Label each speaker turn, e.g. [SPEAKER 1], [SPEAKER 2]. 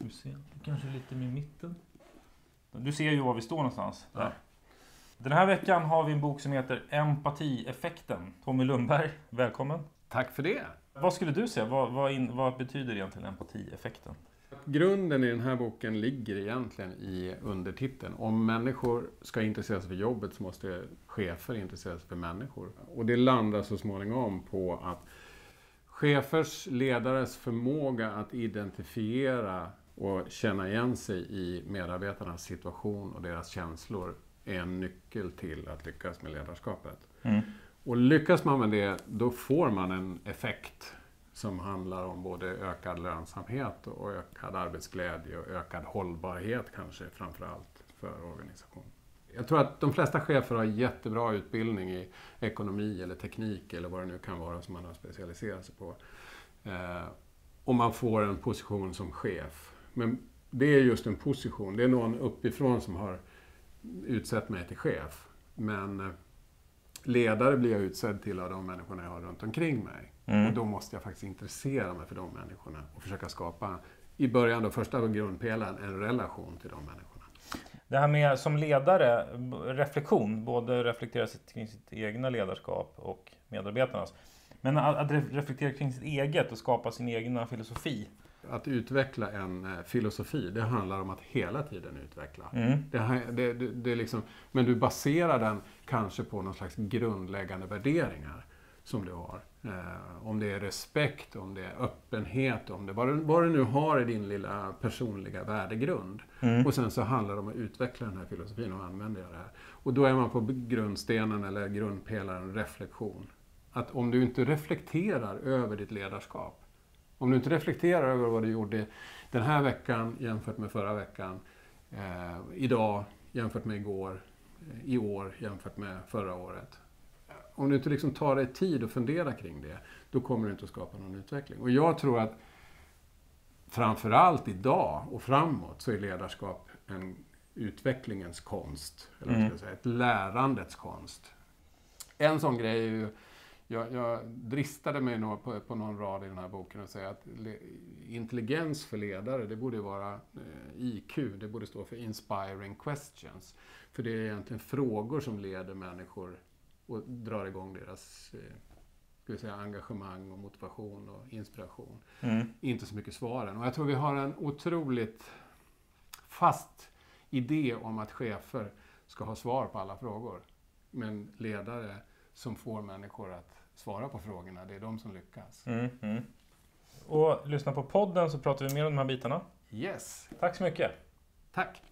[SPEAKER 1] Ska vi se, kanske lite med mitten. Du ser ju var vi står någonstans.
[SPEAKER 2] Ja.
[SPEAKER 1] Den här veckan har vi en bok som heter Empatieffekten. Tommy Lundberg, välkommen.
[SPEAKER 2] Tack för det.
[SPEAKER 1] Vad skulle du säga? Vad betyder egentligen empatieffekten?
[SPEAKER 2] Grunden i den här boken ligger egentligen i undertiteln. Om människor ska intressera sig för jobbet så måste chefer intressera sig för människor. Och det landar så småningom på att chefers, ledares förmåga att identifiera och känna igen sig i medarbetarnas situation och deras känslor är en nyckel till att lyckas med ledarskapet. Och lyckas man med det, då får man en effekt som handlar om både ökad lönsamhet och ökad arbetsglädje och ökad hållbarhet kanske framförallt för organisationen. Jag tror att de flesta chefer har jättebra utbildning i ekonomi eller teknik eller vad det nu kan vara som man har specialiserat sig på. Och man får en position som chef. Men det är just en position. Det är någon uppifrån som har utsett mig till chef. Men ledare blir jag utsedd till av de människorna jag har runt omkring mig. Och då måste jag faktiskt intressera mig för de människorna och försöka skapa, i början då, första grundpelaren, en relation till de människorna.
[SPEAKER 1] Det här med som ledare, reflektion, både reflektera kring sitt egna ledarskap och medarbetarnas. Men att reflektera kring sitt eget och skapa sin egna filosofi.
[SPEAKER 2] Att utveckla en filosofi, det handlar om att hela tiden utveckla. Det är liksom, men du baserar den kanske på någon slags grundläggande värderingar som du har. Om det är respekt, om det är öppenhet, om det vad du nu har i din lilla personliga värdegrund. Och sen så handlar det om att utveckla den här filosofin och använda det här. Och då är man på grundstenen eller grundpelaren reflektion. Att om du inte reflekterar över ditt ledarskap, om du inte reflekterar över vad du gjorde den här veckan jämfört med förra veckan, idag jämfört med igår, i år jämfört med förra året. Om du inte liksom tar dig tid att fundera kring det, då kommer du inte att skapa någon utveckling. Och jag tror att framförallt idag och framåt så är ledarskap en utvecklingens konst. Eller vad ska jag säga, ett lärandets konst. En sån grej är ju, jag dristade mig på någon rad i den här boken och säga att intelligens för ledare, det borde vara IQ, det borde stå för Inspiring Questions. För det är egentligen frågor som leder människor och drar igång deras engagemang och motivation och inspiration. Inte så mycket svaren. Och jag tror vi har en otroligt fast idé om att chefer ska ha svar på alla frågor. Men ledare som får människor att svara på frågorna, det är de som lyckas.
[SPEAKER 1] Och lyssna på podden så pratar vi mer om de här bitarna.
[SPEAKER 2] Yes.
[SPEAKER 1] Tack så mycket.
[SPEAKER 2] Tack.